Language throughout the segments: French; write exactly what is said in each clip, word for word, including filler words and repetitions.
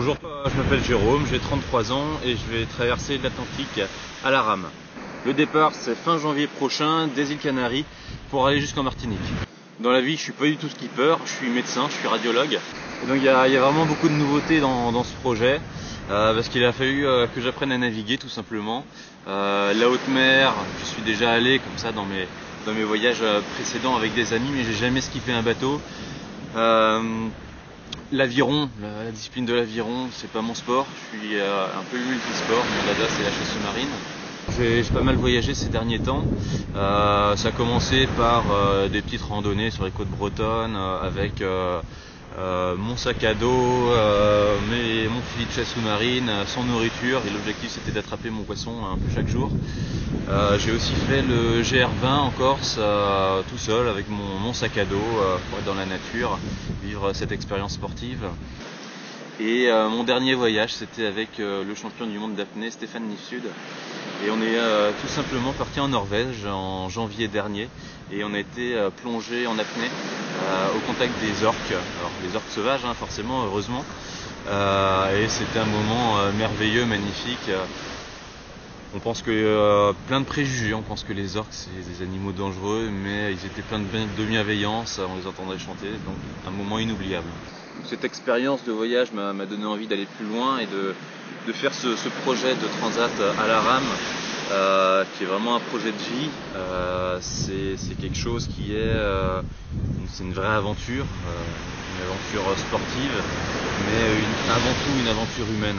Bonjour, je m'appelle Jérôme, j'ai trente-trois ans et je vais traverser l'Atlantique à la rame. Le départ c'est fin janvier prochain des îles Canaries pour aller jusqu'en Martinique. Dans la vie je suis pas du tout skipper, je suis médecin, je suis radiologue. Et donc il y, y a vraiment beaucoup de nouveautés dans, dans ce projet euh, parce qu'il a fallu euh, que j'apprenne à naviguer tout simplement. Euh, la haute mer, je suis déjà allé comme ça dans mes, dans mes voyages précédents avec des amis, mais j'ai jamais skippé un bateau. Euh, L'aviron, la, la discipline de l'aviron, c'est pas mon sport, je suis euh, un peu multisport, mon dada c'est la chasse sous-marine. J'ai pas mal voyagé ces derniers temps, euh, ça a commencé par euh, des petites randonnées sur les côtes bretonnes euh, avec euh, euh, mon sac à dos, euh, mes, mon filet de chasse sous-marine, sans nourriture, et l'objectif c'était d'attraper mon poisson un peu chaque jour. Euh, j'ai aussi fait le G R vingt en Corse, euh, tout seul avec mon, mon sac à dos euh, pour être dans la nature, vivre cette expérience sportive. Et euh, mon dernier voyage c'était avec euh, le champion du monde d'apnée Stéphane Nifsud. Et on est euh, tout simplement parti en Norvège en janvier dernier et on a été euh, plongé en apnée euh, au contact des orques. Alors les orques sauvages hein, forcément, heureusement. Euh, et c'était un moment euh, merveilleux, magnifique. On pense que euh, plein de préjugés, on pense que les orques c'est des animaux dangereux, mais ils étaient pleins de, de bienveillance, on les entendait chanter, donc un moment inoubliable. Cette expérience de voyage m'a donné envie d'aller plus loin et de, de faire ce, ce projet de transat à la rame, euh, qui est vraiment un projet de vie. Euh, c'est quelque chose qui est, euh, c'est une vraie aventure, euh, une aventure sportive, mais une, avant tout une aventure humaine.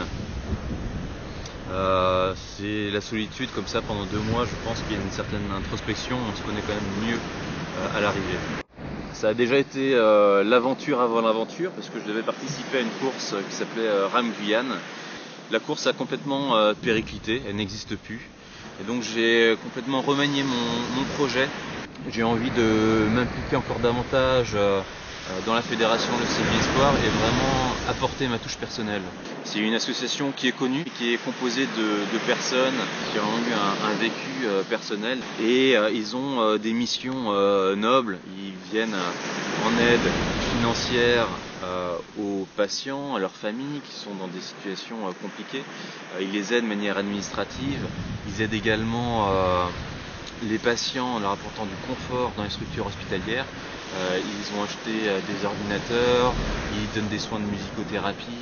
Euh, c'est la solitude comme ça pendant deux mois, je pense qu'il y a une certaine introspection, on se connaît quand même mieux euh, à l'arrivée. Ça a déjà été euh, l'aventure avant l'aventure parce que je devais participer à une course qui s'appelait euh, Rame Guyane. La course a complètement euh, périclité, elle n'existe plus. Et donc j'ai complètement remanié mon, mon projet. J'ai envie de m'impliquer encore davantage euh, dans la fédération Le Séville Espoir et vraiment apporter ma touche personnelle. C'est une association qui est connue, qui est composée de, de personnes qui ont eu un, un vécu euh, personnel et euh, ils ont euh, des missions euh, nobles. Ils viennent euh, en aide financière euh, aux patients, à leurs familles qui sont dans des situations euh, compliquées. Euh, ils les aident de manière administrative. Ils aident également euh, les patients en leur apportant du confort dans les structures hospitalières. Euh, ils ont acheté euh, des ordinateurs, ils donnent des soins de musicothérapie.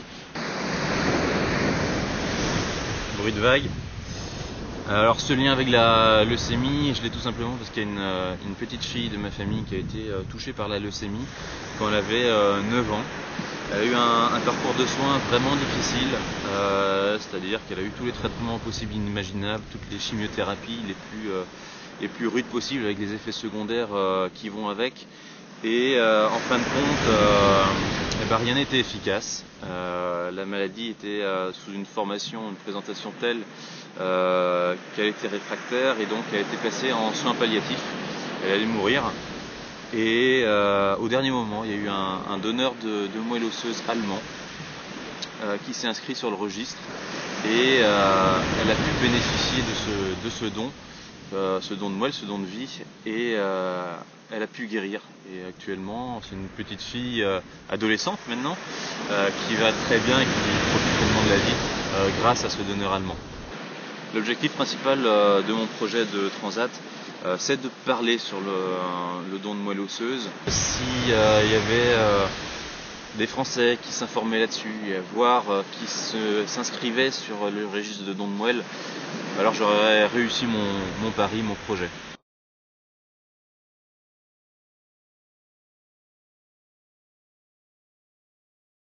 Bruit de vague. Alors ce lien avec la leucémie, je l'ai tout simplement parce qu'il y a une, une petite fille de ma famille qui a été euh, touchée par la leucémie quand elle avait euh, neuf ans. Elle a eu un, un parcours de soins vraiment difficile, euh, c'est-à-dire qu'elle a eu tous les traitements possibles et inimaginables, toutes les chimiothérapies les plus, euh, les plus rudes possibles avec des effets secondaires euh, qui vont avec. Et euh, en fin de compte, euh, eh ben, rien n'était efficace. Euh, la maladie était euh, sous une formation, une présentation telle euh, qu'elle était réfractaire et donc elle a été placée en soins palliatifs. Elle allait mourir. Et euh, au dernier moment, il y a eu un, un donneur de, de moelle osseuse allemand euh, qui s'est inscrit sur le registre et euh, elle a pu bénéficier de ce, de ce don. Euh, ce don de moelle, ce don de vie, et euh, elle a pu guérir. Et actuellement, c'est une petite fille euh, adolescente maintenant, euh, qui va très bien et qui profite pleinement de la vie euh, grâce à ce donneur allemand. L'objectif principal euh, de mon projet de transat, euh, c'est de parler sur le, le don de moelle osseuse. S'il euh, y avait euh, des Français qui s'informaient là-dessus, voire euh, qui s'inscrivaient sur le registre de don de moelle, alors j'aurais réussi mon, mon pari, mon projet.